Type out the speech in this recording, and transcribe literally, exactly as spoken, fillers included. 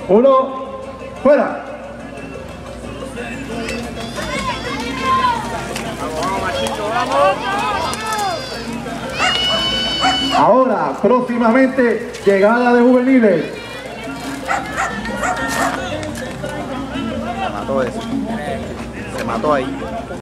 uno, fuera. Ahora, próximamente, llegada de juveniles. Se mató eso. Se mató ahí.